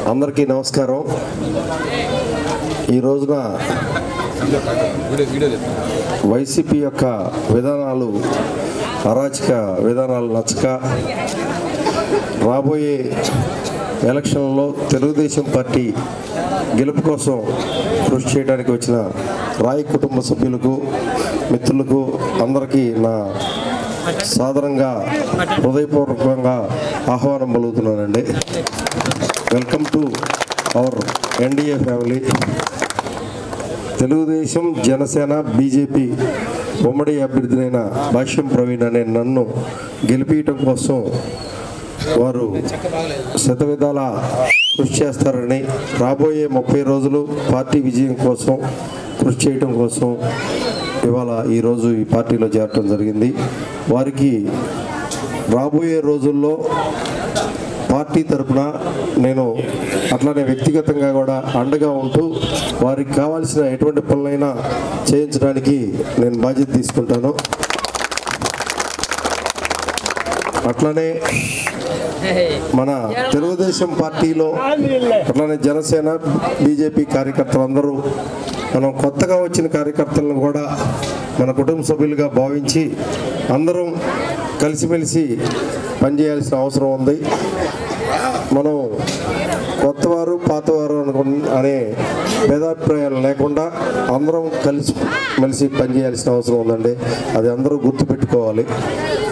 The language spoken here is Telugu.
అందరికీ నమస్కారం. ఈ రోజున వైసీపీ యొక్క విధానాలు అరాచక విధానాలు నచ్చక రాబోయే ఎలక్షన్లలో తెలుగుదేశం పార్టీ గెలుపు కోసం కృషి చేయడానికి వచ్చిన రాయ్ కుటుంబ సభ్యులకు మిత్రులకు అందరికీ నా సాధారణంగా హృదయపూర్వకంగా ఆహ్వానం పలుకుతున్నానండి. Welcome to our NDA family. Telugu Desam, Janasena, BJP ఉమ్మడి అభ్యర్థినైన భాష్యం ప్రవీణ్ అనే నన్ను గెలిపించడం కోసం వారు శతవిధాల కృషి చేస్తారని, రాబోయే 30 రోజులు పార్టీ విజయం కోసం కృషి చేయడం కోసం ఇవాళ ఈరోజు ఈ పార్టీలో చేరటం జరిగింది. వారికి రాబోయే రోజుల్లో పార్టీ తరఫున నేను అట్లానే వ్యక్తిగతంగా కూడా అండగా ఉంటూ వారికి కావాల్సిన ఎటువంటి పనులైనా చేయించడానికి నేను బాధ్యత తీసుకుంటాను. అట్లానే మన తెలుగుదేశం పార్టీలో అట్లానే జనసేన, బీజేపీ కార్యకర్తలందరూ మనం కొత్తగా వచ్చిన కార్యకర్తలను కూడా మన కుటుంబ సభ్యులుగా భావించి అందరం కలిసిమెలిసి పనిచేయాల్సిన అవసరం ఉంది. మనం కొత్తవారు పాతవారు అనే భేదాభిప్రాయాలు లేకుండా అందరం కలిసి మెలిసి పనిచేయాల్సిన అవసరం ఉందండి. అది అందరూ గుర్తుపెట్టుకోవాలి.